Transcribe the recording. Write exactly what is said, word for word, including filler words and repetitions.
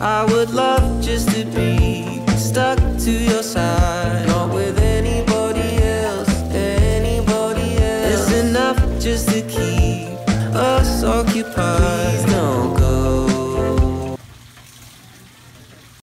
I would love just to be stuck to your side, not with anybody else, anybody else. It's enough just to keep us occupied.